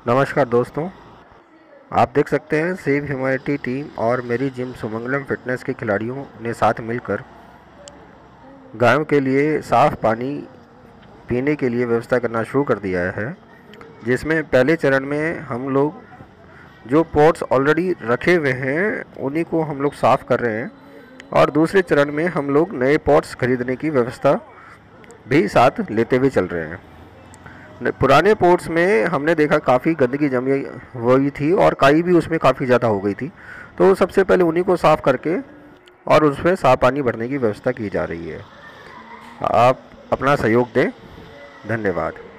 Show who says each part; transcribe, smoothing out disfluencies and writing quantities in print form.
Speaker 1: नमस्कार दोस्तों, आप देख सकते हैं सेव ह्यूमैनिटी टीम और मेरी जिम सुमंगलम फिटनेस के खिलाड़ियों ने साथ मिलकर गायों के लिए साफ़ पानी पीने के लिए व्यवस्था करना शुरू कर दिया है। जिसमें पहले चरण में हम लोग जो पॉट्स ऑलरेडी रखे हुए हैं उन्हीं को हम लोग साफ़ कर रहे हैं और दूसरे चरण में हम लोग नए पॉट्स खरीदने की व्यवस्था भी साथ लेते हुए चल रहे हैं। पुराने पोर्ट्स में हमने देखा काफ़ी गंदगी जमी हुई थी और काई भी उसमें काफ़ी ज़्यादा हो गई थी। तो सबसे पहले उन्हीं को साफ़ करके और उसमें साफ़ पानी भरने की व्यवस्था की जा रही है। आप अपना सहयोग दें। धन्यवाद।